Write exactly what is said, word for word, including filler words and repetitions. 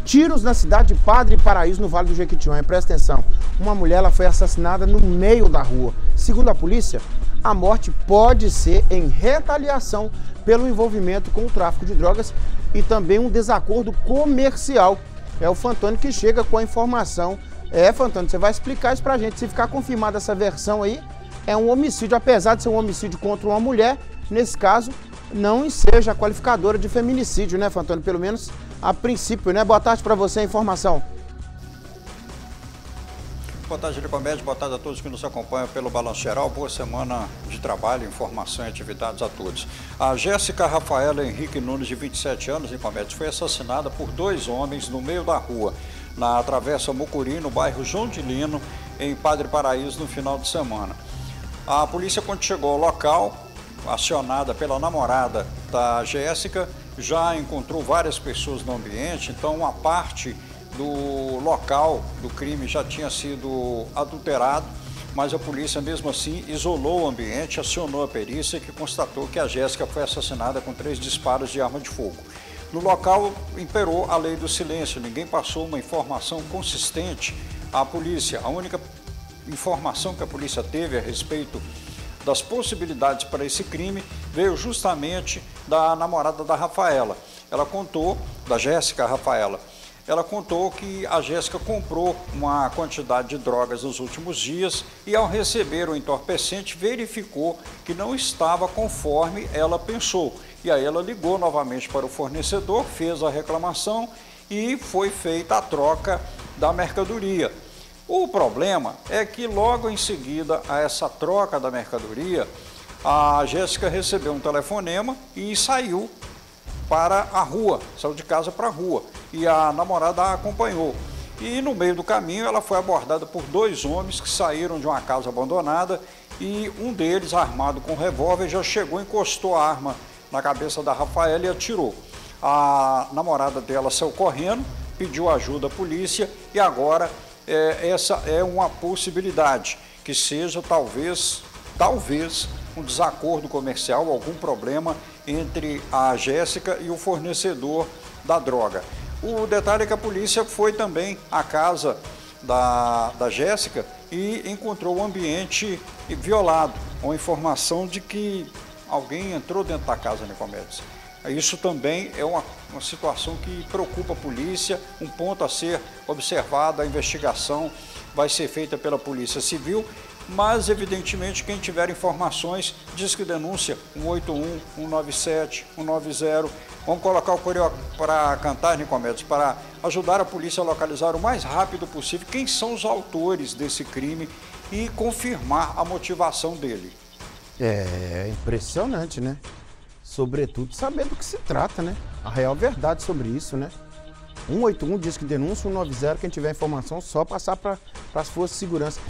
Tiros na cidade de Padre Paraíso, no Vale do Jequitinhonha. Presta atenção, uma mulher ela foi assassinada no meio da rua. Segundo a polícia, a morte pode ser em retaliação pelo envolvimento com o tráfico de drogas e também um desacordo comercial. É o Fantônio que chega com a informação. É, Fantônio, você vai explicar isso pra gente. Se ficar confirmada essa versão aí, é um homicídio, apesar de ser um homicídio contra uma mulher, nesse caso, não seja qualificadora de feminicídio, né, Fantônio? Pelo menos a princípio, né? Boa tarde para você, a informação. Boa tarde, Licomédio. Boa tarde a todos que nos acompanham pelo Balanço Geral. Boa semana de trabalho, informação e atividades a todos. A Jéssica Rafaela Henrique Nunes, de vinte e sete anos, Licomédio, foi assassinada por dois homens no meio da rua, na Travessa Mucuri, no bairro João de Lino, em Padre Paraíso, no final de semana. A polícia, quando chegou ao local, acionada pela namorada da Jéssica, já encontrou várias pessoas no ambiente, então uma parte do local do crime já tinha sido adulterado, mas a polícia mesmo assim isolou o ambiente, acionou a perícia que constatou que a Jéssica foi assassinada com três disparos de arma de fogo. No local imperou a lei do silêncio, ninguém passou uma informação consistente à polícia. A única informação que a polícia teve a respeito das possibilidades para esse crime veio justamente da namorada da Rafaela. Ela contou, da Jéssica Rafaela, ela contou que a Jéssica comprou uma quantidade de drogas nos últimos dias e, ao receber o entorpecente, verificou que não estava conforme ela pensou. E aí ela ligou novamente para o fornecedor, fez a reclamação e foi feita a troca da mercadoria. O problema é que logo em seguida a essa troca da mercadoria, a Jéssica recebeu um telefonema e saiu para a rua, saiu de casa para a rua, e a namorada a acompanhou. E no meio do caminho ela foi abordada por dois homens que saíram de uma casa abandonada e um deles, armado com revólver, já chegou, encostou a arma na cabeça da Rafaela e atirou. A namorada dela saiu correndo, pediu ajuda à polícia e agora É, essa é uma possibilidade, que seja talvez, talvez um desacordo comercial, algum problema entre a Jéssica e o fornecedor da droga. O detalhe é que a polícia foi também à casa da, da Jéssica e encontrou o ambiente violado, com informação de que alguém entrou dentro da casa, Nicomedes. Isso também é uma, uma situação que preocupa a polícia, um ponto a ser observado, a investigação vai ser feita pela Polícia Civil, mas evidentemente quem tiver informações, diz que denúncia um oito um, um nove sete, um nove zero. Vamos colocar o Correio para cantar, Nicomedes, para ajudar a polícia a localizar o mais rápido possível quem são os autores desse crime e confirmar a motivação dele. É impressionante, né? Sobretudo saber do que se trata, né? A real verdade sobre isso, né? um oito um diz que denúncia, um nove zero, quem tiver informação, só passar para as forças de segurança.